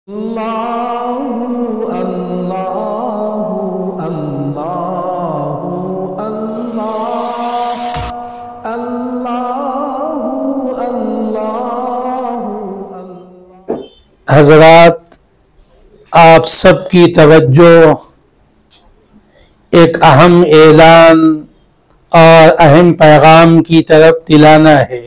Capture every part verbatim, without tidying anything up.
اللہ اللہ اللہ اللہ اللہ اللہ حضرات، آپ سب کی توجہ ایک اہم اعلان اور اہم پیغام کی طرف دلانا ہے،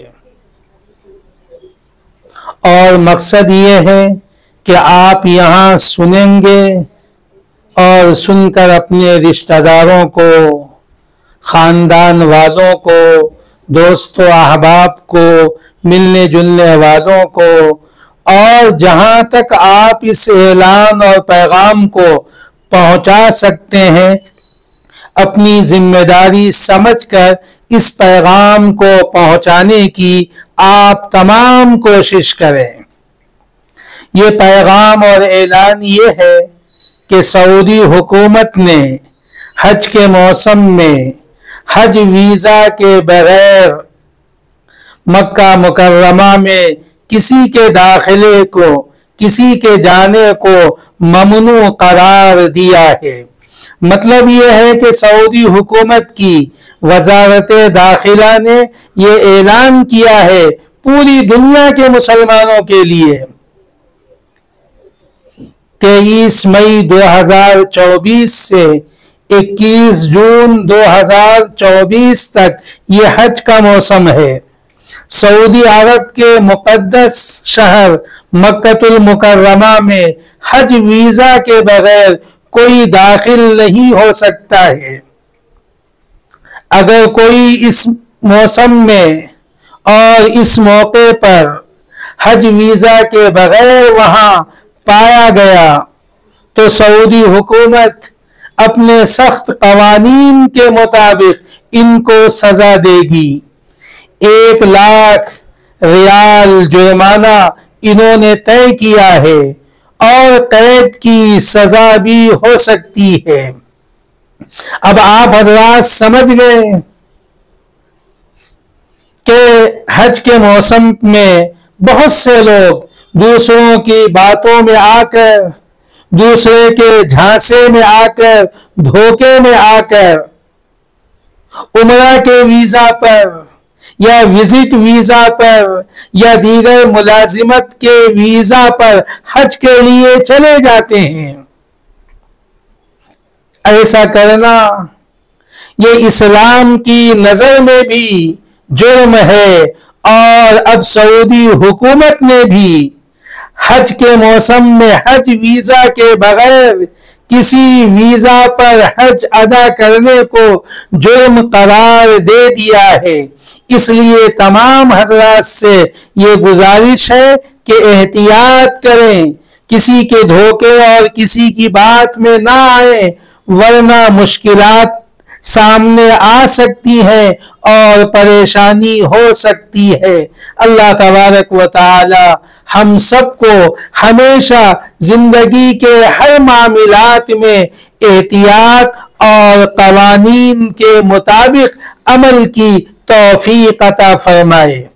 اور مقصد یہ ہے کہ آپ یہاں سنیں گے اور سن کر اپنے رشتہ داروں کو، خاندان والوں کو، دوست و احباب کو، ملنے جلنے والوں کو، اور جہاں تک آپ اس اعلان اور پیغام کو پہنچا سکتے ہیں اپنی ذمہ داری سمجھ کر اس پیغام کو پہنچانے کی آپ تمام کوشش کریں۔ یہ پیغام اور اعلان یہ ہے کہ سعودی حکومت نے حج کے موسم میں حج ویزا کے بغیر مکہ مکرمہ میں کسی کے داخلے کو، کسی کے جانے کو ممنوع قرار دیا ہے۔ مطلب یہ ہے کہ سعودی حکومت کی وزارت داخلہ نے یہ اعلان کیا ہے پوری دنیا کے مسلمانوں کے لیے، تیئیس مئی دو ہزار چوبیس سے اکیس جون دو ہزار چوبیس تک یہ حج کا موسم ہے۔ سعودی عرب کے مقدس شہر مکۃ المکرمہ میں حج ویزا کے بغیر کوئی داخل نہیں ہو سکتا ہے۔ اگر کوئی اس موسم میں اور اس موقع پر حج ویزا کے بغیر وہاں پایا گیا تو سعودی حکومت اپنے سخت قوانین کے مطابق ان کو سزا دے گی۔ ایک لاکھ ریال جرمانہ انہوں نے طے کیا ہے اور قید کی سزا بھی ہو سکتی ہے۔ اب آپ حضرات سمجھ گئے کہ حج کے موسم میں بہت سے لوگ دوسروں کی باتوں میں آ کر، دوسرے کے جھانسے میں آ کر، دھوکے میں آ کر عمرہ کے ویزا پر یا وزٹ ویزا پر یا دیگر ملازمت کے ویزا پر حج کے لیے چلے جاتے ہیں۔ ایسا کرنا یہ اسلام کی نظر میں بھی جرم ہے، اور اب سعودی حکومت نے بھی حج کے موسم میں حج ویزا کے بغیر کسی ویزا پر حج ادا کرنے کو جرم قرار دے دیا ہے۔ اس لیے تمام حضرات سے یہ گزارش ہے کہ احتیاط کریں، کسی کے دھوکے اور کسی کی بات میں نہ آئیں، ورنہ مشکلات سامنے آ سکتی ہے اور پریشانی ہو سکتی ہے۔ اللہ تبارک و تعالی ہم سب کو ہمیشہ زندگی کے ہر معاملات میں احتیاط اور قوانین کے مطابق عمل کی توفیق عطا فرمائے۔